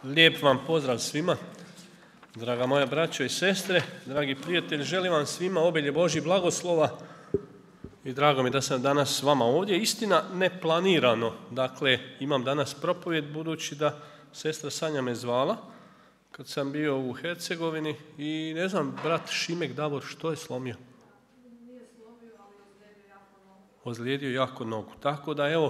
Lijep vam pozdrav svima, draga moja braćo i sestre, dragi prijatelji, želim vam svima obilje Božjih blagoslova i drago mi da sam danas s vama ovdje. Istina, neplanirano, dakle imam danas propovjed budući da sestra Sanja me zvala kad sam bio u Hercegovini i ne znam, brat Šimek Davor, što je slomio? Nije slomio, ali ozlijedio jako nogu. Ozlijedio jako nogu, tako da evo,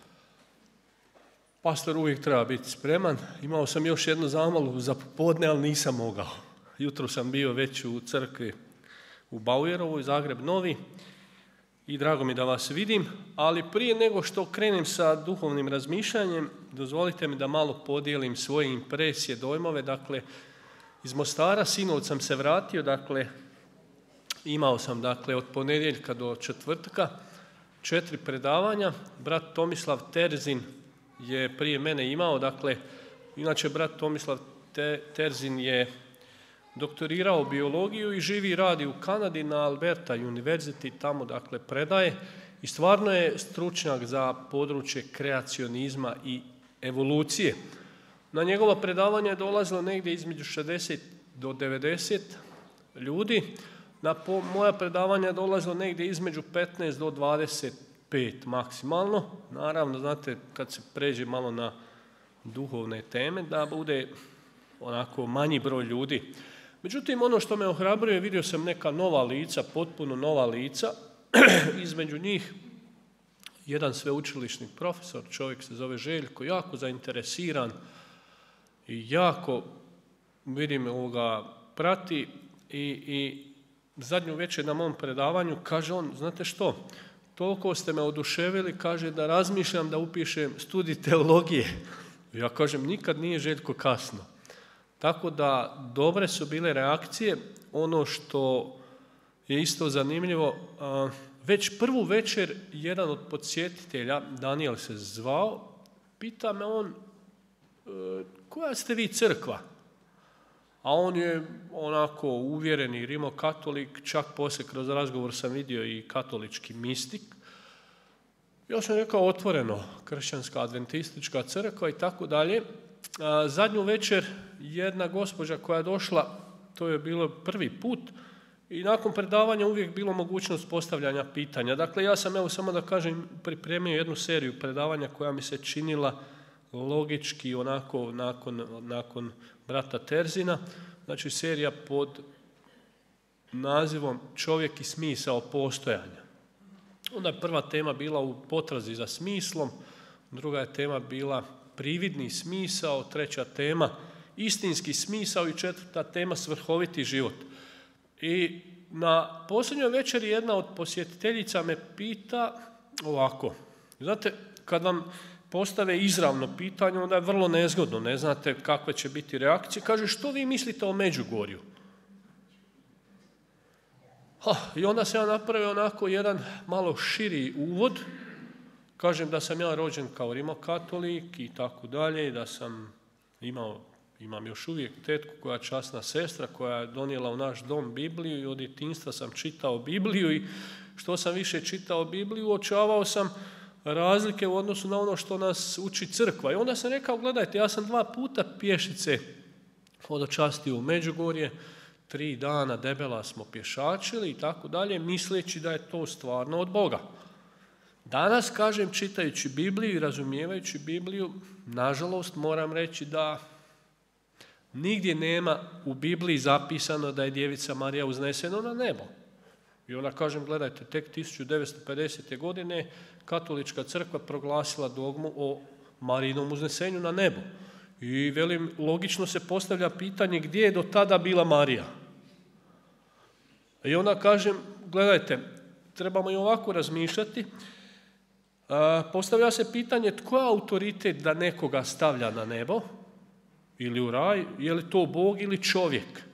pastor uvijek treba biti spreman. Imao sam još jednu zamolu za popodne, ali nisam mogao. Jutro sam bio već u crkvi u Bauerovoj, Zagreb Novi i drago mi da vas vidim, ali prije nego što krenem sa duhovnim razmišljanjem, dozvolite mi da malo podijelim svoje impresije, dojmove. Dakle, iz Mostara sinoć sam se vratio, dakle, imao sam od ponedjeljka do četvrtka 4 predavanja. Brat Tomislav Terzin je prije mene imao, dakle, inače brat Tomislav Terzin je doktorirao biologiju i živi i radi u Kanadi na Alberta University, tamo dakle predaje i stvarno je stručnjak za područje kreacionizma i evolucije. Na njegova predavanja je dolazilo negdje između 60 do 90 ljudi, na moja predavanja je dolazilo negdje između 15 do 25 maksimalno. Naravno, znate, kad se pređe malo na duhovne teme, da bude onako manji broj ljudi. Međutim, ono što me ohrabruje, vidio sam neka nova lica, potpuno nova lica, između njih jedan sveučilišni profesor, čovjek se zove Željko, jako zainteresiran i jako, vidim, prati i zadnju večer na mom predavanju kaže on, znate što, toliko ste me oduševili, kaže da razmišljam da upišem studij teologije. Ja kažem, nikad nije Željko kasno. Tako da dobre su bile reakcije. Ono što je isto zanimljivo, već prvu večer jedan od podsjetitelja, Daniel se zvao, pita me on, koja ste vi crkva? A on je onako uvjereni rimokatolik, čak poslije kroz razgovor sam vidio i katolički mistik. Ja sam rekao otvoreno, kršćanska adventistička crkva i tako dalje. Zadnju večer jedna gospođa koja je došla, to je bilo prvi put, i nakon predavanja uvijek bilo mogućnost postavljanja pitanja. Dakle, ja sam, evo samo da kažem, pripremio jednu seriju predavanja koja mi se činila logički onako nakon brata Terzina, znači serija pod nazivom Čovjek i smisao postojanja. Onda je prva tema bila u potrazi za smislom, druga je tema bila prividni smisao, treća tema istinski smisao i četvrta tema svrhoviti život. I na posljednjoj večeri jedna od posjetiteljica me pita ovako, znate, kad vam postave izravno pitanje, onda je vrlo nezgodno, ne znate kakve će biti reakcije. Kaže, što vi mislite o Međugorju? I onda se ja napravio onako jedan malo širi uvod. Kažem da sam ja rođen kao rimokatolik i tako dalje, da sam imam još uvijek tetku koja je časna sestra, koja je donijela u naš dom Bibliju i od djetinjstva sam čitao Bibliju i što sam više čitao Bibliju, uočavao sam razlike u odnosu na ono što nas uči crkva. I onda sam rekao, gledajte, ja sam 2 puta pješice hodočastio u Međugorje, 3 dana debela smo pješačili i tako dalje, misleći da je to stvarno od Boga. Danas, kažem, čitajući Bibliju i razumijevajući Bibliju, nažalost moram reći da nigdje nema u Bibliji zapisano da je djevica Marija uznesena na nebo. I onda kažem, gledajte, tek 1950. godine katolička crkva proglasila dogmu o Marijinom uznesenju na nebo. I velim, logično se postavlja pitanje gdje je do tada bila Marija. I onda kažem, gledajte, trebamo i ovako razmišljati. Postavlja se pitanje tko je autoritet da nekoga stavlja na nebo ili u raj, je li to Bog ili čovjek?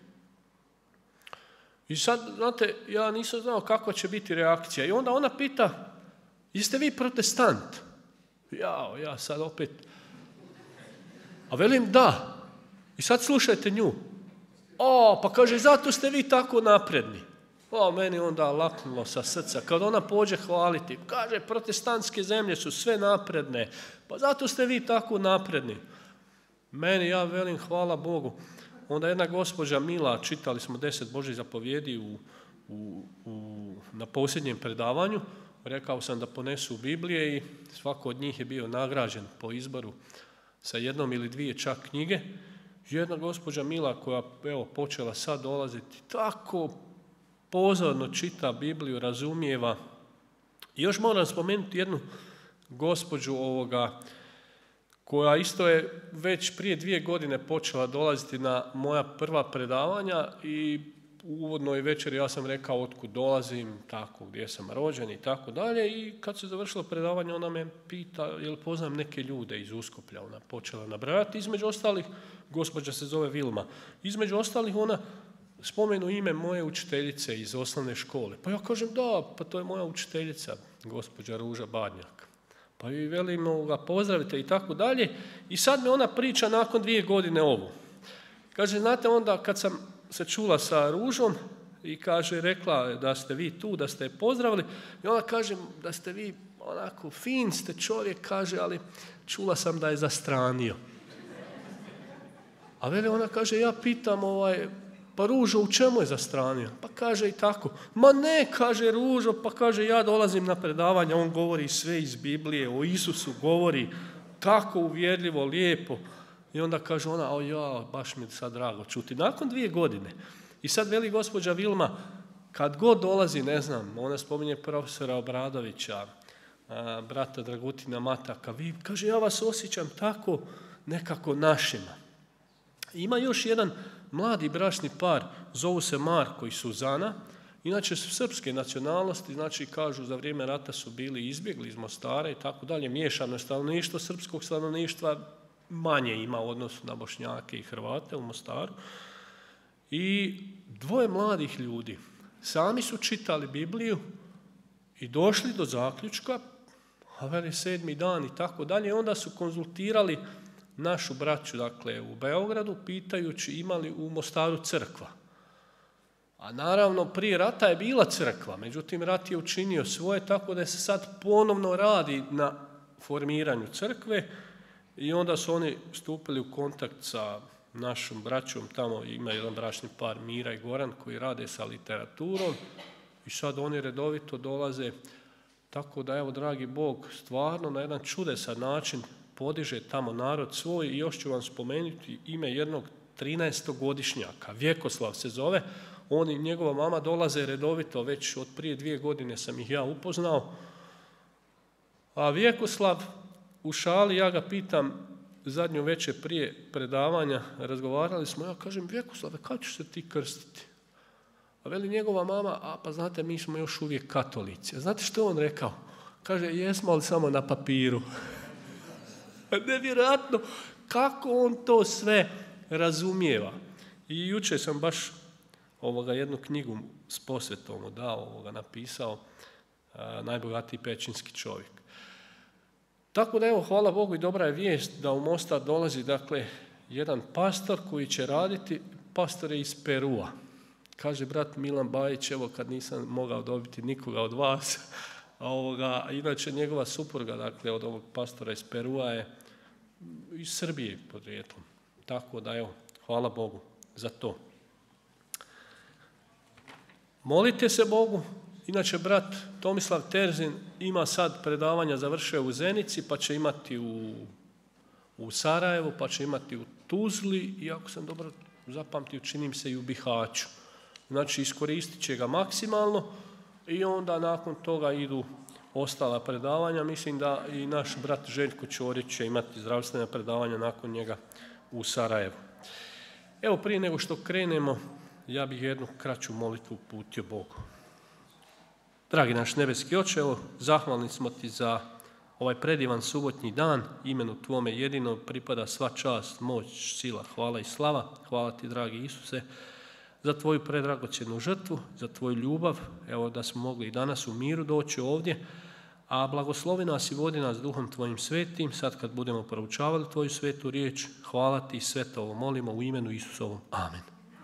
I sad, znate, ja nisam znao kakva će biti reakcija. I onda ona pita, jeste vi protestant? Ja sad opet. A velim da. I sad slušajte nju. Pa kaže, zato ste vi tako napredni. Meni onda laknulo sa srca. Kad ona pođe hvaliti, kaže, protestantske zemlje su sve napredne. Pa zato ste vi tako napredni. Meni, ja velim, hvala Bogu. Onda jedna gospođa Mila, čitali smo 10 Božjih zapovjedi na posljednjem predavanju, rekao sam da ponesu Biblije i svako od njih je bio nagrađen po izboru sa jednom ili dvije čak knjige. Jedna gospođa Mila koja počela sad dolaziti, tako pozorno čita Bibliju, razumijeva. I još moram spomenuti jednu gospođu koja isto je već prije 2 godine počela dolaziti na moja prva predavanja i u uvodnoj večeri ja sam rekao otkud dolazim, tako, gdje sam rođen i tako dalje. I kad se završilo predavanje, ona me pita jel poznam neke ljude iz Uskoplja. Ona počela nabrajati, između ostalih, gospođa se zove Vilma, između ostalih ona spomenu ime moje učiteljice iz osnovne škole. Pa ja kažem da, pa to je moja učiteljica, gospođa Ruža Badnjak. Pa i velimo ga pozdravite i tako dalje. I sad me ona priča nakon 2 godine ovo. Kaže, znate, onda kad sam se čula sa Ružom i kaže, rekla da ste vi tu, da ste je pozdravili, i ona kaže da ste vi onako fin ste čovjek, kaže, ali čula sam da je zastranio. A veli ona kaže, ja pitam pa Ružo, u čemu je zastranio? Pa kaže i tako. Ma ne, kaže Ružo, pa kaže ja dolazim na predavanja, on govori sve iz Biblije, o Isusu govori tako uvjerljivo, lijepo. I onda kaže ona, baš mi je sad drago čuti. Nakon 2 godine. I sad veli gospođa Vilma, kad god dolazi, ne znam, ona spominje profesora Obradovića, brata Dragutina Mataka, kaže, ja vas osjećam tako nekako našima. Ima još jedan mladi bračni par, zovu se Marko i Suzana, inače su srpske nacionalnosti, znači kažu za vrijeme rata su bili izbjegli iz Mostara i tako dalje, miješano stanovništvo, srpskog stanovništva manje ima u odnosu na Bošnjake i Hrvate u Mostaru. I 2 mladih ljudi sami su čitali Bibliju i došli do zaključka, a veli 7. dan i tako dalje, onda su konzultirali našu braću, dakle, u Beogradu, pitajući imali u Mostaru crkva. A naravno, prije rata je bila crkva, međutim, rat je učinio svoje, tako da se sad ponovno radi na formiranju crkve i onda su oni stupili u kontakt sa našom braćom, tamo ima jedan bračni par, Mira i Goran, koji rade sa literaturom i sad oni redovito dolaze, tako da, evo, dragi Bog, stvarno na jedan čudesan način podiže tamo narod svoj. I još ću vam spomenuti ime jednog 13-godišnjaka, Vjekoslav se zove, on i njegova mama dolaze redovito, već od prije 2 godine sam ih ja upoznao. A Vjekoslav u šali, ja ga pitam zadnju večer prije predavanja, razgovarali smo, ja kažem, Vjekoslave, kad ćeš se ti krstiti? A veli njegova mama, pa znate, mi smo još uvijek katolici. A znate što on rekao? Kaže, jesmo, ali samo na papiru. Nevjerojatno kako on to sve razumijeva. I jučer sam baš jednu knjigu s posvetom dao, napisao, Najbogatiji pećinski čovjek. Tako da, evo, hvala Bogu i dobra je vijest da u Mostar dolazi, dakle, jedan pastor koji će raditi, pastor je iz Perua. Kaže brat Milan Bajić, evo, kad nisam mogao dobiti nikoga od vas, inače njegova supruga, dakle, od ovog pastora iz Perua je iz Srbije podrijetlom. Tako da, evo, hvala Bogu za to. Molite se Bogu. Inače, brat Tomislav Terzin ima sad predavanja, završio u Zenici, pa će imati u Sarajevu, pa će imati u Tuzli i ako sam dobro zapamtio, činim se i u Bihaću. Znači, iskoristit će ga maksimalno i onda nakon toga idu ostala predavanja. Mislim da i naš brat Željko Ćorić će imati zdravstvena predavanja nakon njega u Sarajevu. Evo, prije nego što krenemo, ja bih jednu kraću molitvu uputio Bogu. Dragi naš nebeski Oče, evo, zahvalni smo ti za ovaj predivan subotnji dan, imenu Tvome jedino pripada sva čast, moć, sila, hvala i slava. Hvala ti, dragi Isuse, za Tvoju predragocjenu žrtvu, za Tvoju ljubav, evo da smo mogli i danas u miru doći ovdje, a blagoslovi nas i vodi nas Duhom Tvojim svetim, sad kad budemo proučavali Tvoju svetu riječ, hvala ti i sve to ovo molimo u imenu Isusovom. Amen.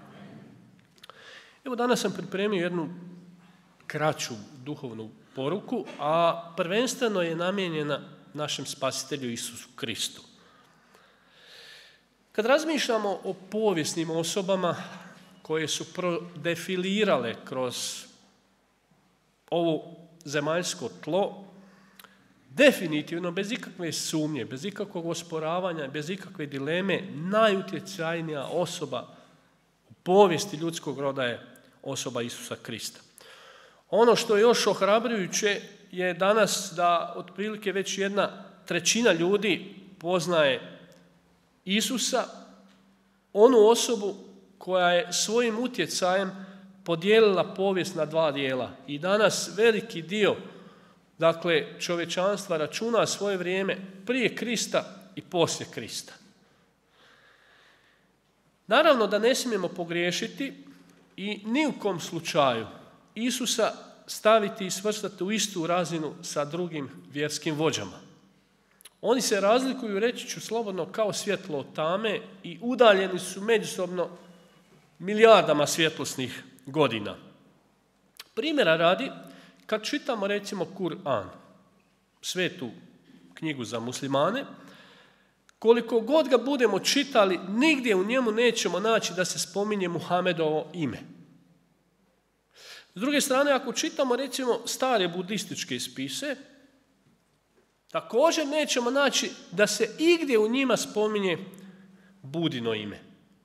Evo, danas sam pripremio jednu kraću duhovnu poruku, a prvenstveno je namijenjena našem spasitelju Isusu Kristu. Kad razmišljamo o povijesnim osobama koje su prodefilirale kroz ovo zemaljsko tlo, definitivno, bez ikakve sumnje, bez ikakvog osporavanja, bez ikakve dileme, najutjecajnija osoba u povijesti ljudskog roda je osoba Isusa Krista. Ono što je još ohrabrujuće je danas da otprilike već 1/3 ljudi poznaje Isusa, onu osobu koja je svojim utjecajem podijelila povijest na 2 dijela. I danas veliki dio čovječanstva računa svoje vrijeme prije Krista i poslije Krista. Naravno da ne smijemo pogriješiti i ni u kom slučaju Isusa staviti i svrstati u istu razinu sa drugim vjerskim vođama. Oni se razlikuju, reći ću slobodno, kao svjetlo od tame i udaljeni su međusobno milijardama svjetlosnih godina. Primjera radi, kad čitamo recimo Kur'an, svetu knjigu za muslimane, koliko god ga budemo čitali, nigdje u njemu nećemo naći da se spominje Muhamedovo ime. S druge strane, ako čitamo recimo stare budističke spise, također nećemo naći da se igdje u njima spominje Budino ime.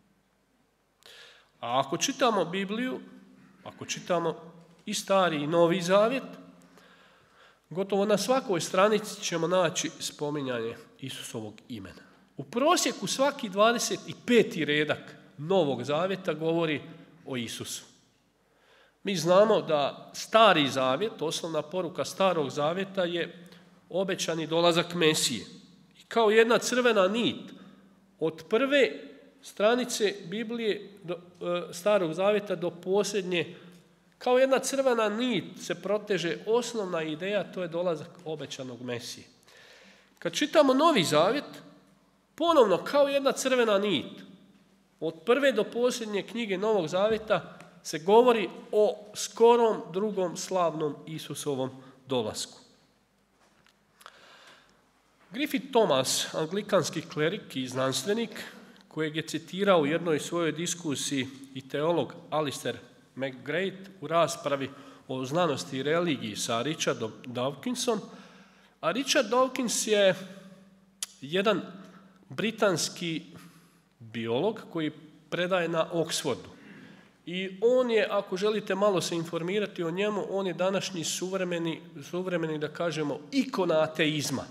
A ako čitamo Bibliju, ako čitamo i Stari i Novi Zavjet, gotovo na svakoj stranici ćemo naći spominjanje Isusovog imena. U prosjeku svaki 25. redak Novog Zavjeta govori o Isusu. Mi znamo da Stari Zavjet, osnovna poruka Starog Zavjeta je obećani dolazak Mesije. I kao jedna crvena nit od prve stranice Biblije Starog Zavjeta do posljednje, kao jedna crvena nit se proteže osnovna ideja, to je dolazak obećanog Mesije. Kad čitamo Novi Zavjet, ponovno kao jedna crvena nit, od prve do posljednje knjige Novog Zavjeta se govori o skorom drugom slavnom Isusovom dolasku. Griffith Thomas, anglikanski klerik i znanstvenik, kojeg je citirao u jednoj svojoj diskusiji i teolog Alistair McGrath u raspravi o znanosti i religiji sa Richardom Dawkinsom. A Richard Dawkins je jedan britanski biolog koji predaje na Oxfordu. I on je, ako želite malo se informirati o njemu, on je današnji suvremeni, da kažemo, ikona ateizma.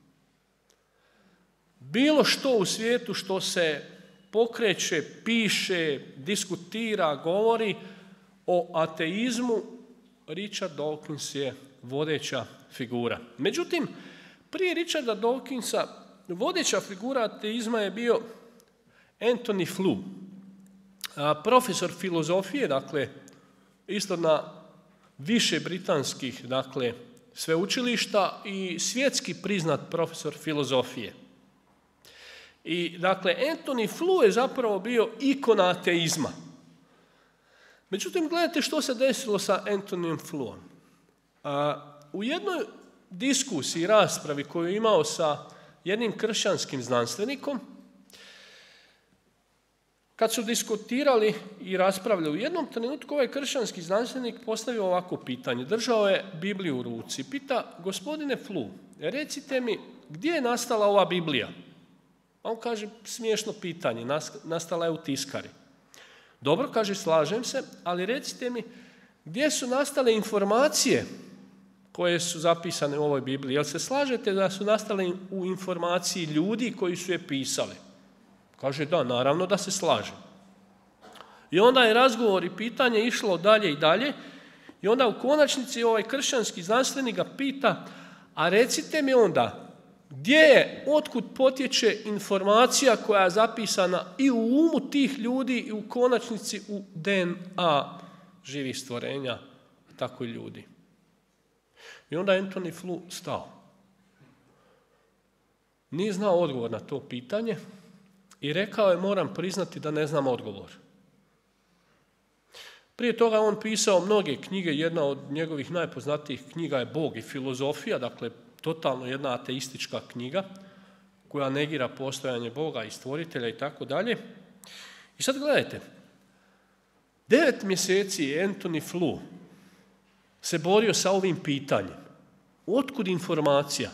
Bilo što u svijetu što se pokreće, piše, diskutira, govori o ateizmu, Richard Dawkins je vodeća figura. Međutim, prije Richarda Dawkinsa vodeća figura ateizma je bio Anthony Flew, profesor filozofije, isto na više britanskih, sveučilišta i svjetski priznat profesor filozofije. I, Anthony Flew je zapravo bio ikona ateizma. Međutim, gledajte što se desilo sa Anthonyjem Flewom. U jednoj diskusiji, raspravi koju je imao sa jednim kršćanskim znanstvenikom, kad su diskutirali i raspravljali, u jednom trenutku ovaj kršćanski znanstvenik postavio ovako pitanje. Držao je Bibliju u ruci. Pita, gospodine Flew, recite mi, gdje je nastala ova Biblija? A on kaže, smiješno pitanje, nastala je u tiskari. Dobro, kaže, slažem se, ali recite mi, gdje su nastale informacije koje su zapisane u ovoj Bibliji? Jel se slažete da su nastale u informaciji ljudi koji su je pisali? Kaže, da, naravno da se slažem. I onda je razgovor i pitanje išlo dalje i dalje i onda u konačnici ovaj kršćanski znanstvenik ga pita, a recite mi onda, gdje je, otkud potječe informacija koja je zapisana i u umu tih ljudi i u konačnici u DNA živih stvorenja, tako i ljudi. I onda je Anthony Flew stao. Nije znao odgovor na to pitanje i rekao je, moram priznati da ne znam odgovor. Prije toga on pisao mnoge knjige, jedna od njegovih najpoznatijih knjiga je Bog i filozofija, totalno jedna ateistička knjiga koja negira postojanje Boga i stvoritelja i tako dalje. I sad gledajte, 9 mjeseci Anthony Flew se borio sa ovim pitanjem. Otkud informacija?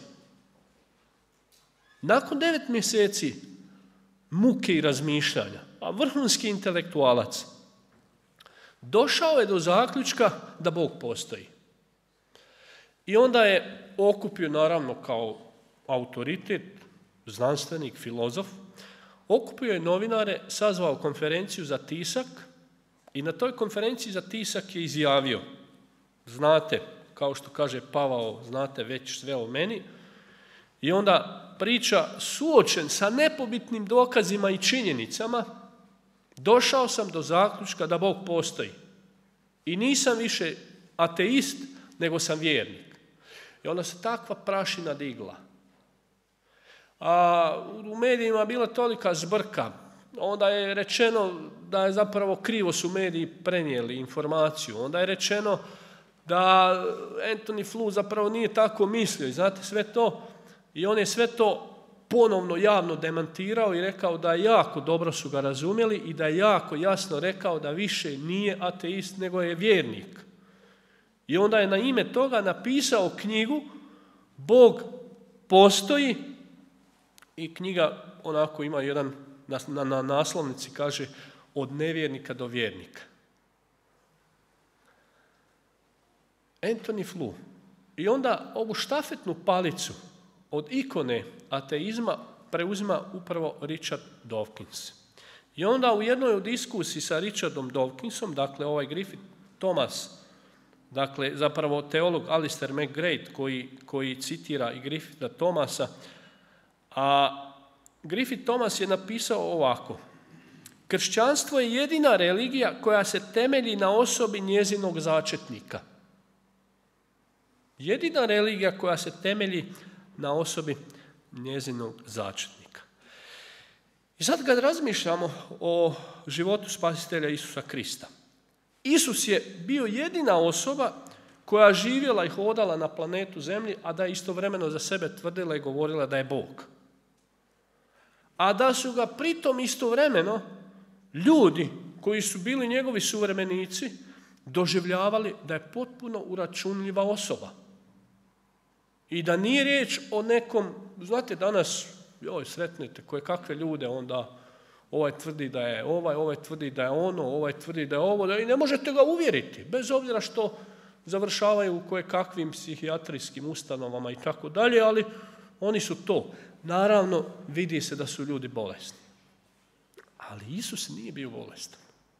Nakon 9 mjeseci muke i razmišljanja, a vrhunski intelektualac, došao je do zaključka da Bog postoji. I onda je okupio, naravno kao autoritet, znanstvenik, filozof, okupio je novinare, sazvao konferenciju za tisak i na toj konferenciji za tisak je izjavio: znate, kao što kaže Pavao, znate već sve o meni. I onda priča, suočen sa nepobitnim dokazima i činjenicama, došao sam do zaključka da Bog postoji. I nisam više ateist, nego sam vjernik. I onda se takva prašina digla. A u medijima je bila tolika zbrka. Onda je rečeno da je zapravo krivo su mediji prenijeli informaciju. Onda je rečeno da Anthony Flew zapravo nije tako mislio. I znate sve to. I on je sve to ponovno javno demantirao i rekao da jako dobro su ga razumjeli i da je jako jasno rekao da više nije ateist nego je vjernik. I onda je na ime toga napisao knjigu Bog postoji i knjiga onako ima jedan, na naslovnici kaže od nevjernika do vjernika. Anthony Flew. I onda ovu štafetnu palicu od ikone ateizma preuzima upravo Richard Dawkins. I onda u jednoj diskusiji sa Richardom Dawkinsom, dakle Griffith Thomas, dakle zapravo teolog Alistair McGrath koji citira i Griffitha Thomasa, a Griffith Thomas je napisao ovako: kršćanstvo je jedina religija koja se temelji na osobi njezinog začetnika. Jedina religija koja se temelji na osobi njezinog začetnika. I sad kad razmišljamo o životu spasitelja Isusa Krista, Isus je bio jedina osoba koja živjela i hodala na planetu Zemlji, a da je istovremeno za sebe tvrdila i govorila da je Bog. A da su ga pritom istovremeno ljudi koji su bili njegovi suvremenici doživljavali da je potpuno uračunljiva osoba. I da nije riječ o nekom, znate danas, sretnete koje kakve ljude, onda ovaj tvrdi da je ovaj tvrdi da je ono, ovaj tvrdi da je ovo, i ne možete ga uvjeriti, bez obzira što završavaju u koje kakvim psihijatrijskim ustanovama i tako dalje, ali oni su to. Naravno, vidi se da su ljudi bolesni. Ali Isus nije bio bolestan.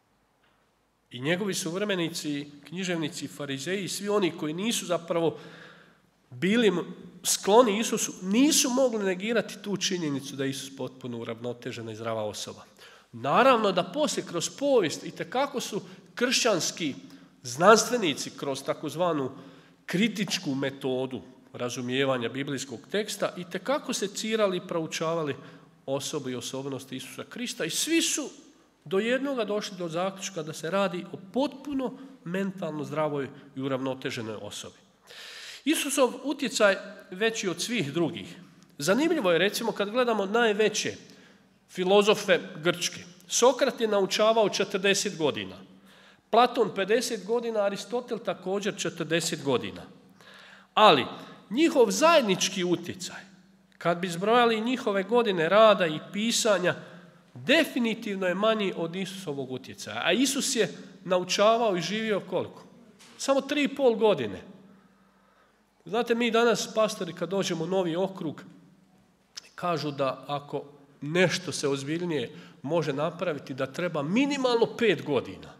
I njegovi suvremenici, književnici, farizeji, svi oni koji nisu zapravo bili skloni Isusu, nisu mogli negirati tu činjenicu da je Isus potpuno uravnotežena i zdrava osoba. Naravno da poslije kroz povijest itekako su kršćanski znanstvenici kroz takozvanu kritičku metodu razumijevanja biblijskog teksta itekako secirali i proučavali osobu i osobnost Isusa Krista i svi su do jednoga došli do zaključka da se radi o potpuno mentalno zdravoj i uravnoteženoj osobi. Isusov utjecaj veći od svih drugih. Zanimljivo je recimo kad gledamo najveće filozofe Grčke. Sokrat je naučavao 40 godina. Platon 50 godina, Aristotel također 40 godina. Ali njihov zajednički utjecaj, kad bi zbrojali njihove godine rada i pisanja, definitivno je manji od Isusovog utjecaja. A Isus je naučavao i živio koliko? Samo 3,5 godine. Znate, mi danas, pastori, kad dođemo u novi okrug, kažu da ako nešto se ozbiljnije može napraviti, da treba minimalno 5 godina.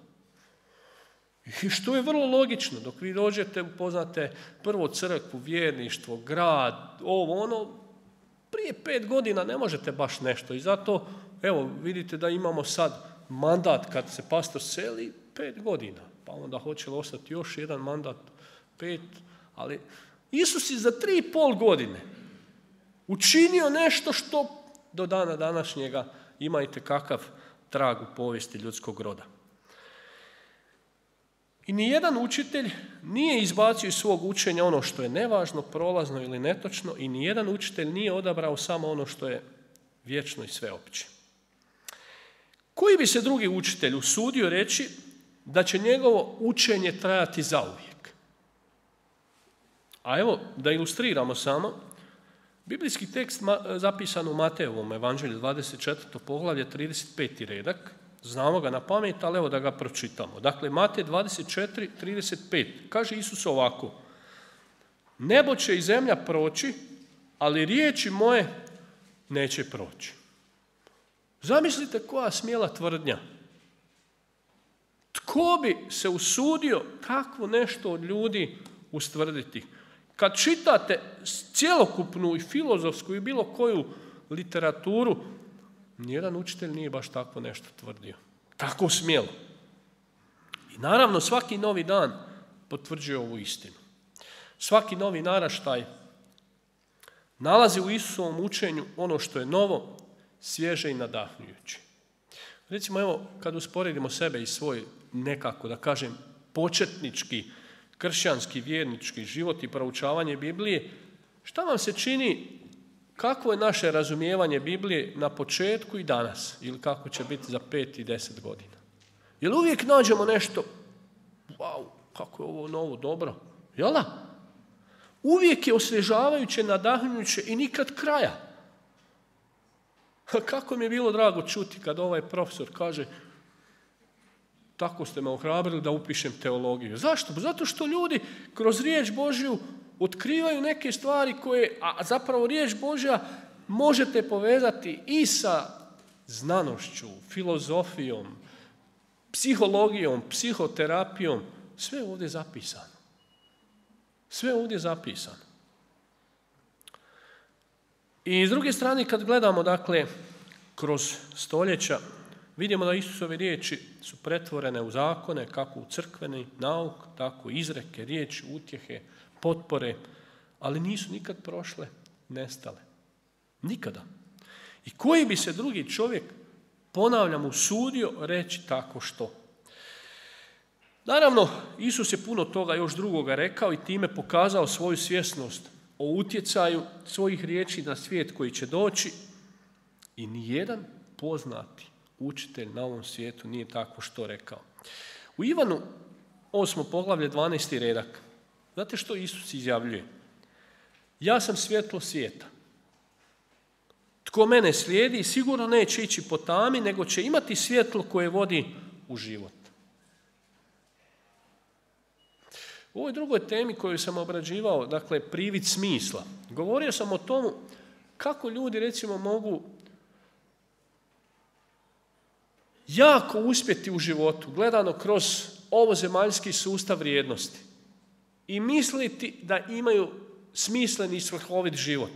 I što je vrlo logično, dok vi dođete, upoznate prvo crkvu, vjerništvo, grad, prije 5 godina ne možete baš nešto. I zato, evo, vidite da imamo sad mandat kad se pastor seli, 5 godina. Pa onda hoće li ostati još jedan mandat, 5, ali Isus je za 3,5 godine učinio nešto što do dana današnjega ima itekakav trag u povijesti ljudskog roda. I nijedan učitelj nije izbacio iz svog učenja ono što je nevažno, prolazno ili netočno i nijedan učitelj nije odabrao samo ono što je vječno i sveopće. Koji bi se drugi učitelj usudio reći da će njegovo učenje trajati zauvijek? A evo, da ilustriramo samo, biblijski tekst zapisan u Matejevom evanđelju 24. poglavlje 35. redak, znamo ga na pamet, ali evo da ga pročitamo. Dakle, Matej 24, 35, kaže Isus ovako: nebo će i zemlja proći, ali riječi moje neće proći. Zamislite koja smjela tvrdnja. Tko bi se usudio takvo nešto od ljudi ustvrditi? Kad čitate cjelokupnu i filozofsku i bilo koju literaturu, nijedan učitelj nije baš tako nešto tvrdio. Tako smjelo. I naravno svaki novi dan potvrđuje ovu istinu. Svaki novi naraštaj nalazi u Isusovom učenju ono što je novo, svježe i nadahnjujuće. Recimo, evo, kad usporedimo sebe i svoj nekako, da kažem, početnički, kršćanski, vjernički život i proučavanje Biblije, šta vam se čini, kakvo je naše razumijevanje Biblije na početku i danas, ili kako će biti za 5 i 10 godina? Jel uvijek nađemo nešto, wow, kako je ovo novo, dobro, jel da? Uvijek je osvježavajuće, nadahnjujuće i nikad kraja. Kako mi je bilo drago čuti kad ovaj profesor kaže: tako ste me ohrabrili da upišem teologiju. Zašto? Zato što ljudi kroz riječ Božju otkrivaju neke stvari koje, a zapravo riječ Božja možete povezati i sa znanošću, filozofijom, psihologijom, psihoterapijom. Sve je ovdje zapisano. Sve je ovdje zapisano. I s druge strane, kad gledamo, dakle, kroz stoljeća, vidimo da Isusove riječi su pretvorene u zakone, kako u crkveni nauk, tako izreke, riječi, utjehe, potpore, ali nisu nikad prošle, nestale. Nikada. I koji bi se drugi čovjek, ponavljam, usudio reći tako što? Naravno, Isus je puno toga još drugoga rekao i time pokazao svoju svjesnost o utjecaju svojih riječi na svijet koji će doći, i nijedan poznati učitelj na ovom svijetu nije tako što rekao. U Ivanu 8. poglavlje 12. redak, znate što Isus izjavljuje? Ja sam svjetlo svijeta. Tko mene slijedi sigurno neće ići po tami, nego će imati svjetlo koje vodi u život. U ovoj drugoj temi koju sam obrađivao, dakle privid smisla, govorio sam o tomu kako ljudi, recimo, mogu jako uspjeti u životu, gledano kroz ovozemaljski sustav vrijednosti, i misliti da imaju smislen i svrhovit život.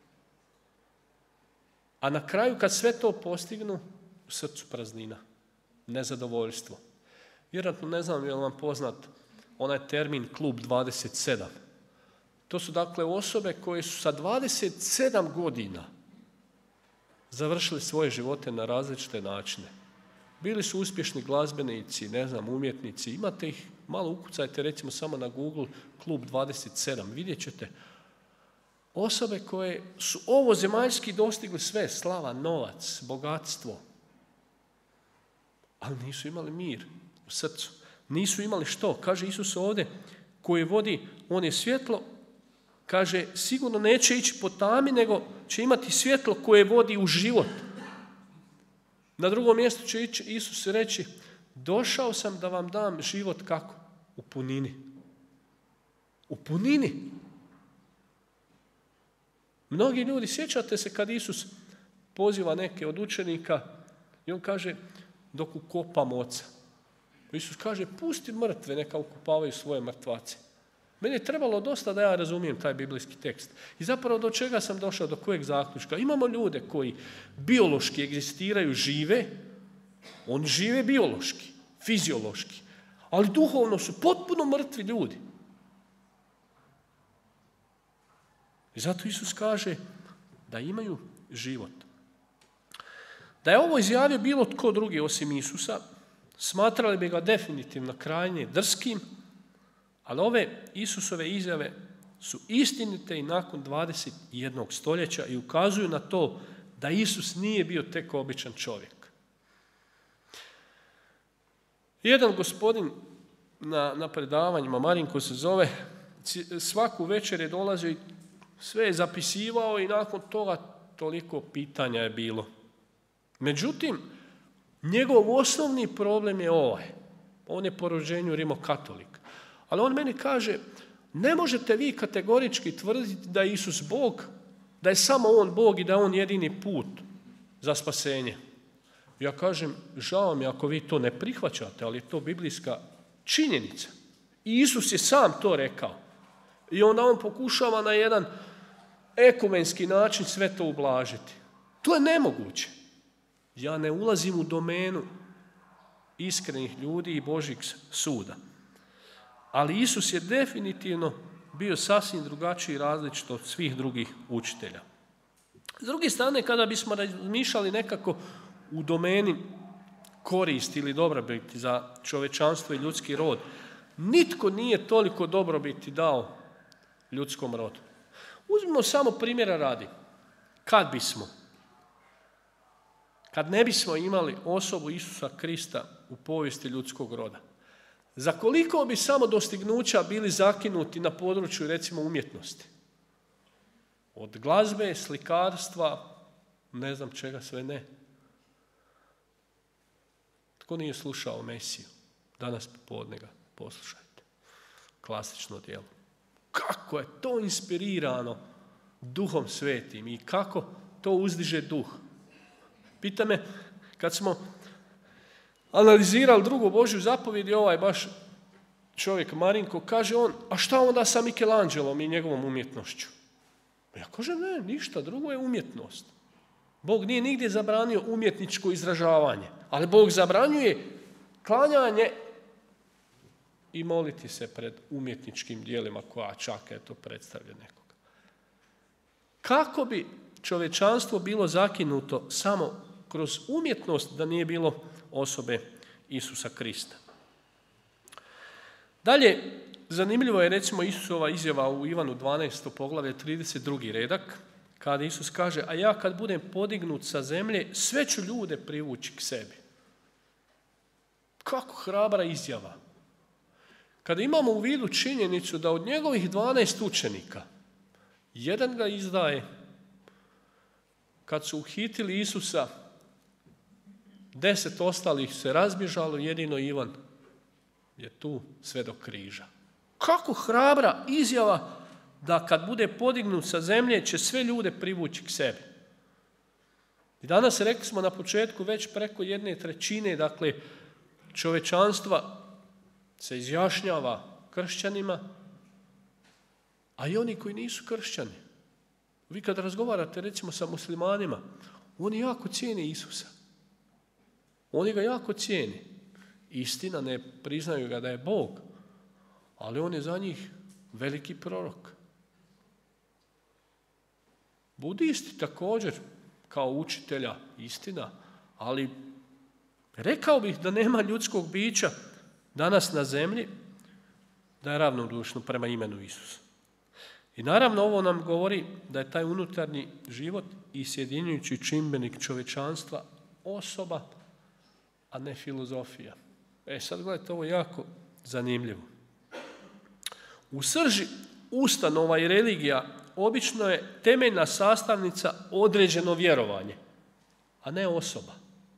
A na kraju, kad sve to postignu, u srcu praznina, nezadovoljstvo. Vjerojatno, ne znam je li vam poznat onaj termin klub 27. To su, dakle, osobe koje su sa 27 godina završili svoje živote na različite načine. Bili su uspješni glazbenici, ne znam, umjetnici. Imate ih, malo ukucajte, recimo samo na Google, klub 27. Vidjet ćete osobe koje su ovozemaljski dostigli sve, slava, novac, bogatstvo, ali nisu imali mir u srcu. Nisu imali što? Kaže Isus ovdje, koji vodi, on je svjetlo, kaže, sigurno neće ići po tami, nego će imati svjetlo koje vodi u život. Na drugom mjestu će Isus reći: došao sam da vam dam život kako? U punini. U punini. Mnogi ljudi, sjećate se kad Isus poziva neke od učenika i on kaže: dok ukopam oca. Isus kaže: pusti mrtve, neka ukopavaju svoje mrtvace. Meni je trebalo dosta da ja razumijem taj biblijski tekst. I zapravo do čega sam došao, do kojeg zaključka? Imamo ljude koji biološki egzistiraju, žive, oni žive biološki, fiziološki, ali duhovno su potpuno mrtvi ljudi. I zato Isus kaže da imaju život. Da je ovo izjavio bilo tko drugi osim Isusa, smatrali bi ga definitivno krajnje drskim, ali ove Isusove izjave su istinite i nakon 21. stoljeća i ukazuju na to da Isus nije bio tek običan čovjek. Jedan gospodin na predavanjima, Marinko se zove, svaku večer je dolazio i sve je zapisivao i nakon toga toliko pitanja je bilo. Međutim, njegov osnovni problem je ovaj. On je po rođenju rimokatolik. Ali on meni kaže, ne možete vi kategorički tvrditi da je Isus Bog, da je samo on Bog i da je on jedini put za spasenje. Ja kažem, žao mi ako vi to ne prihvaćate, ali je to biblijska činjenica. I Isus je sam to rekao. I onda on pokušava na jedan ekumenski način sve to ublažiti. To je nemoguće. Ja ne ulazim u domenu iskrenih ljudi i Božjeg suda. Ali Isus je definitivno bio sasvim drugačiji i različit od svih drugih učitelja. S druge strane, kada bismo razmišljali nekako u domeni koristi ili dobrobiti za čovečanstvo i ljudski rod, nitko nije toliko dobrobiti dao ljudskom rodu. Uzmimo samo primjera radi. Kad ne bismo imali osobu Isusa Krista u povijesti ljudskog roda, za koliko bi samo dostignuća bili zakinuti na području, recimo, umjetnosti? Od glazbe, slikarstva, ne znam čega sve ne. Tko nije slušao Mesiju? Danas popodne ga poslušajte. Klasično djelo. Kako je to inspirirano Duhom Svetim i kako to uzdiže duh. Pita me, kad smo analizirali drugu Božju zapovjed i ovaj baš čovjek Marinko, kaže on, a šta onda sa Michelangelom i njegovom umjetnošću? Ja kažem, ne, ništa, drugo je umjetnost. Bog nije nigdje zabranio umjetničko izražavanje, ali Bog zabranjuje klanjanje i moliti se pred umjetničkim djelima koja čak eto predstavlja nekoga. Kako bi čovječanstvo bilo zakinuto samo kroz umjetnost da nije bilo osobe Isusa Krista? Dalje, zanimljivo je recimo Isusova izjava u Ivanu 12. poglavlje 32. redak, kada Isus kaže, a ja kad budem podignut sa zemlje, sve ću ljude privući k sebi. Kako hrabra izjava. Kada imamo u vidu činjenicu da od njegovih 12 učenika, jedan ga izdaje, kad su uhitili Isusa, 10 ostalih se razbježalo, jedino Ivan je tu sve do križa. Kako hrabra izjava da kad bude podignut sa zemlje će sve ljude privući k sebi. I danas rekli smo na početku već preko 1/3, dakle, čovečanstva se izjašnjava kršćanima, a i oni koji nisu kršćani. Vi kad razgovarate recimo sa muslimanima, oni jako cijene Isusa. Oni ga jako cijeni. Istina, ne priznaju ga da je Bog, ali on je za njih veliki prorok. Budisti također kao učitelja, istina, ali rekao bih da nema ljudskog bića danas na zemlji da je ravnodušno prema imenu Isusa. I naravno ovo nam govori da je taj unutarnji život i sjedinjujući čimbenik čovječanstva osoba, a ne filozofija. Sad gledajte, ovo je jako zanimljivo. U srži ustanova i religija obično je temeljna sastavnica određeno vjerovanje, a ne osoba.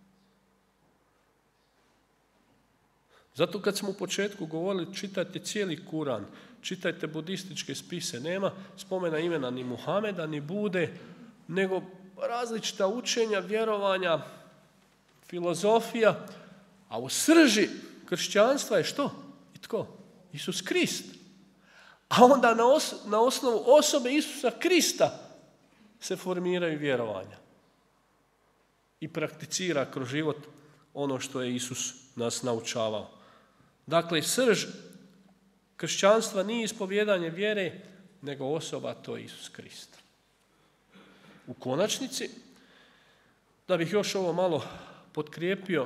Zato kad smo u početku govorili, čitajte cijeli Kuran, čitajte budističke spise, nema spomena imena ni Muhameda, ni Bude, nego različita učenja, vjerovanja, filozofija, a u srži kršćanstva je što? I tko? Isus Krist. A onda na osnovu osobe Isusa Krista se formiraju vjerovanja i prakticira kroz život ono što je Isus nas naučavao. Dakle, srž kršćanstva nije ispovjedanje vjere, nego osoba, to je Isus Krist. U konačnici, da bih još ovo malo potkrijepio,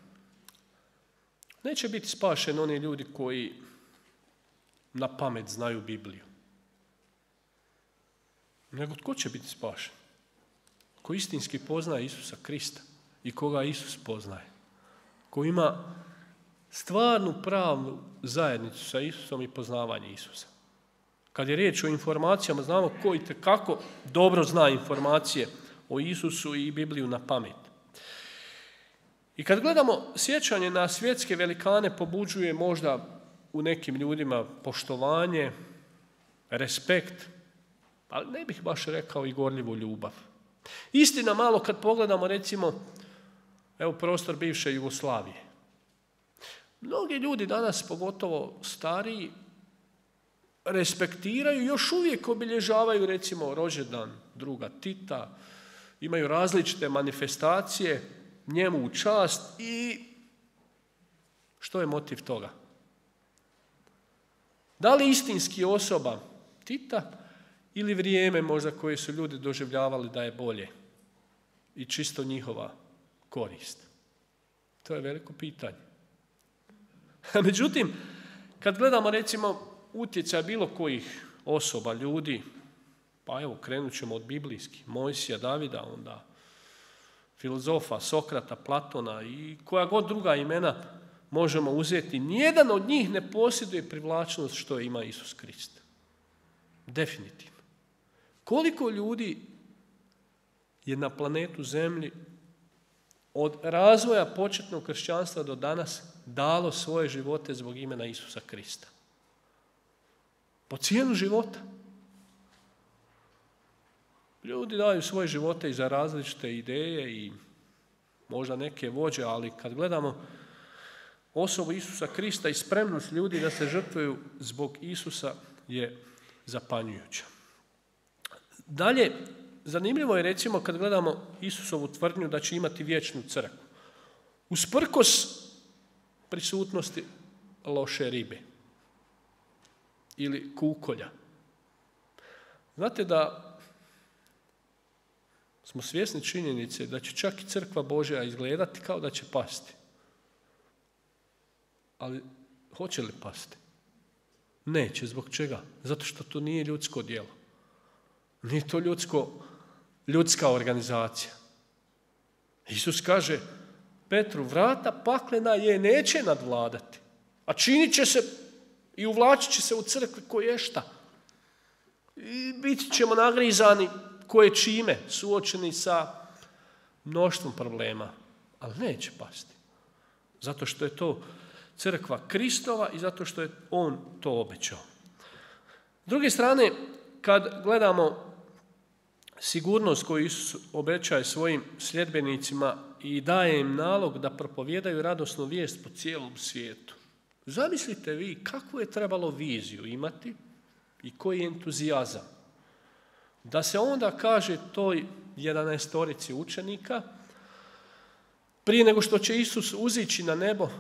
neće biti spašeni oni ljudi koji na pamet znaju Bibliju. Nego tko će biti spašen? ko istinski poznaje Isusa Krista i koga Isus poznaje, ko ima stvarnu pravnu zajednicu sa Isusom i poznavanje Isusa. Kad je riječ o informacijama, znamo ko itekako dobro zna informacije o Isusu i Bibliju na pamet. I kad gledamo sjećanje na svjetske velikane, pobuđuje možda u nekim ljudima poštovanje, respekt, ali ne bih baš rekao i gorljivu ljubav. Istina, malo kad pogledamo recimo prostor bivše Jugoslavije. Mnogi ljudi danas, pogotovo stariji, respektiraju, još uvijek obilježavaju recimo rođendan druga Tita, imaju različite manifestacije njemu u čast i što je motiv toga? Da li istinski osoba Tita ili vrijeme možda koje su ljudi doživljavali da je bolje i čisto njihova korist? To je veliko pitanje. Međutim, kad gledamo recimo utjecaj bilo kojih osoba, ljudi, pa evo krenut ćemo od biblijskih, Mojsija, Davida, onda filozofa, Sokrata, Platona i koja god druga imena možemo uzeti, nijedan od njih ne posjeduje privlačnost što ima Isus Krist. Definitivno. Koliko ljudi je na planetu Zemlji od razvoja početnog kršćanstva do danas dalo svoje živote zbog imena Isusa Krista? Po cijenu života. Ljudi daju svoje živote i za različite ideje i možda neke vođe, ali kad gledamo osobu Isusa Krista i spremnost ljudi da se žrtvuju zbog Isusa je zapanjujuća. Dalje, zanimljivo je recimo kad gledamo Isusovu tvrdnju da će imati vječnu crkvu. Usprkos prisutnosti loše ribe ili kukolja. Znate da smo svjesni činjenice da će čak i crkva Božja izgledati kao da će pasti. Ali hoće li pasti? Neće. Zbog čega? Zato što to nije ljudsko djelo. Nije to ljudska organizacija. Isus kaže Petru, vrata paklena je neće nadvladati, a činit će se i uvlačit će se u crkvi koješta. I bit ćemo nagrizani koje čime, suočeni sa mnoštvom problema, ali neće pasti. Zato što je to crkva Kristova i zato što je on to obećao. S druge strane, kad gledamo sigurnost koju Isus obećaje svojim sljedbenicima i daje im nalog da propovijedaju radosnu vijest po cijelom svijetu. Zamislite vi kakvu je trebalo viziju imati i koji entuzijazam. Da se onda kaže toj 11 učenika, prije nego što će Isus uzići na nebo,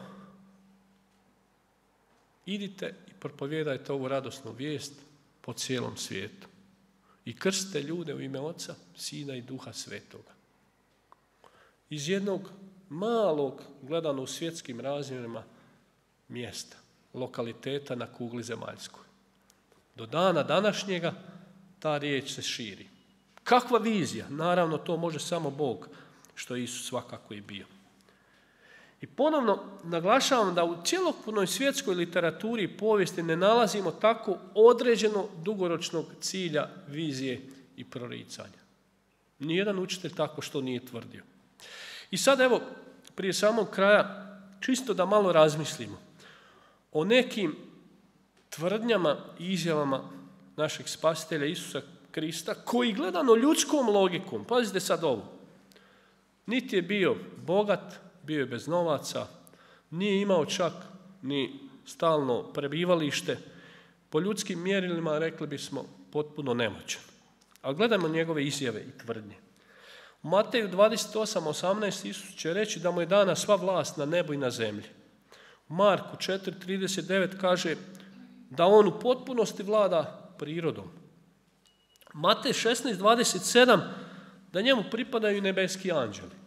idite i propovijedajte ovu radosnu vijest po cijelom svijetu. I krstite ljude u ime Oca, Sina i Duha Svetoga. Iz jednog malog, gledano u svjetskim razmjerima, mjesta, lokaliteta na kugli zemaljskoj. Do dana današnjega ta riječ se širi. Kakva vizija? Naravno, to može samo Bog, što je Isus svakako i bio. I ponovno naglašavam da u cjelokupnoj svjetskoj literaturi i povijesti ne nalazimo tako određeno dugoročnog cilja, vizije i proricanja. Nijedan učitelj tako što nije tvrdio. I sad evo, prije samog kraja, čisto da malo razmislimo o nekim tvrdnjama i izjavama našeg spasitelja Isusa Krista, koji gledano ljudskom logikom, pazite sad ovo, niti je bio bogat, bio je bez novaca, nije imao čak ni stalno prebivalište, po ljudskim mjerilima rekli bismo potpuno nemoćan. Ali gledajmo njegove izjave i tvrdnje. U Mateju 28:18 Isus će reći da mu je dana sva vlast na nebu i na zemlji. U Marku 4:39 kaže da on u potpunosti vlada prirodom. Matej 16:27 da njemu pripadaju nebeski anđeli.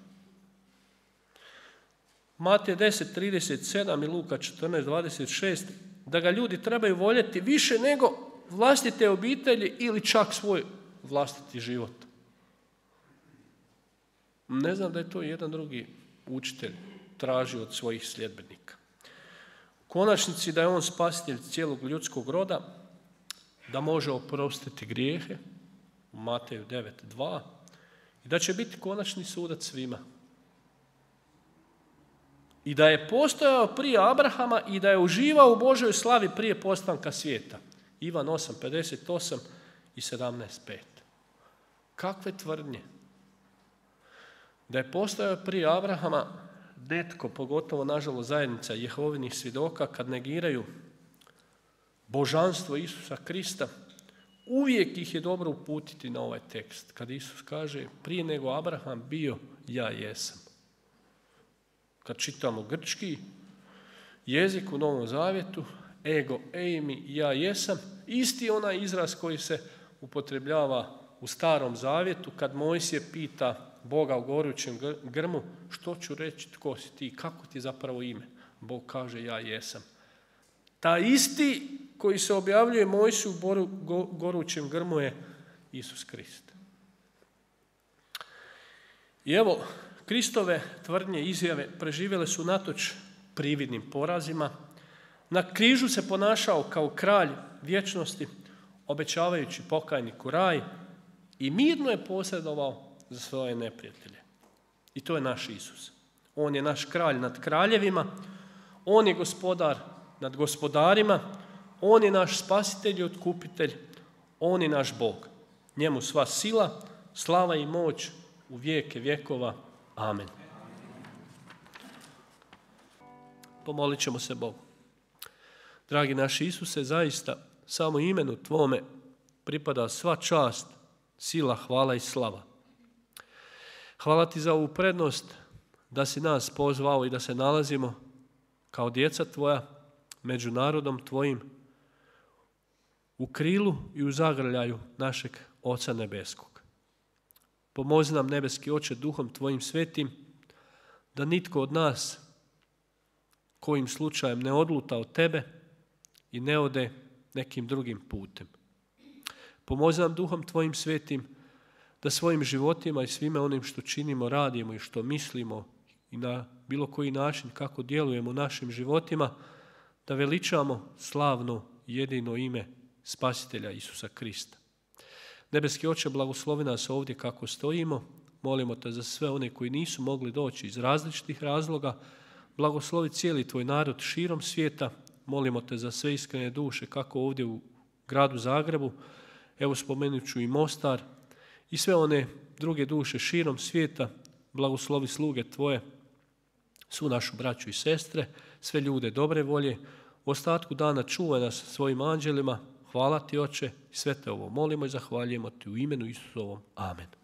Matej 10:37 i Luka 14:26 da ga ljudi trebaju voljeti više nego vlastite obitelji ili čak svoj vlastiti život. Ne znam da je to jedan drugi učitelj tražio od svojih sljedbenika. U konačnici da je on spasitelj cijelog ljudskog roda, da može oprostiti grijehe, u Mateju 9.2, i da će biti konačni sudac svima. I da je postojao prije Abrahama i da je uživao u Božoj slavi prije postanka svijeta. Ivan 8.58 i 17.5. Kakve tvrdnje? Da je postojao prije Abrahama netko, pogotovo nažalost zajednica Jehovinih svjedoka, kad negiraju božanstvo Isusa Krista, uvijek ih je dobro uputiti na ovaj tekst. Kad Isus kaže, prije nego Abraham bio, ja jesam. Kad čitamo grčki jezik u Novom Zavjetu, ego eimi, ja jesam, isti onaj izraz koji se upotrebljava u Starom Zavjetu kad Mojsije pita Boga u gorućem grmu, što ću reći, tko si ti, kako ti je zapravo ime? Bog kaže, ja jesam. Ta isti koji se objavljuje Mojsiju u gorućem grmu je Isus Krist. I evo, Kristove tvrdnje, izjave preživjele su natoč prividnim porazima. Na križu se ponašao kao kralj vječnosti, obećavajući pokajniku raj, i mirno je posredovao za svoje neprijatelje. I to je naš Isus. On je naš kralj nad kraljevima, on je gospodar nad gospodarima, on je naš spasitelj i otkupitelj, on je naš Bog. Njemu sva sila, slava i moć u vijeke vjekova. Amen. Pomolit ćemo se Bogu. Dragi naš Isuse, zaista samo imenu Tvome pripada sva čast, sila, hvala i slava. Hvala Ti za ovu prednost da si nas pozvao i da se nalazimo kao djeca Tvoja među narodom Tvojim u krilu i u zagrljaju našeg Oca Nebeskog. Pomozi nam, nebeski Oče, Duhom Tvojim svetim, da nitko od nas kojim slučajem ne odluta od Tebe i ne ode nekim drugim putem. Pomozi nam Duhom Tvojim svetim da svojim životima i svime onim što činimo, radimo i što mislimo i na bilo koji način kako djelujemo u našim životima, da veličamo slavno jedino ime Spasitelja Isusa Krista. Nebeski Oče, blagoslovi nas ovdje kako stojimo. Molimo Te za sve one koji nisu mogli doći iz različitih razloga. Blagoslovi cijeli Tvoj narod širom svijeta. Molimo Te za sve iskrene duše kako ovdje u gradu Zagrebu. Evo spomenut ću i Mostar i sve one druge duše širom svijeta. Blagoslovi sluge Tvoje, svu našu braću i sestre, sve ljude dobre volje. U ostatku dana čuvaj nas svojim anđelima. Hvala Ti, Oče, i sve Te ovo molimo i zahvaljujemo Ti u imenu Isusovom. Amen.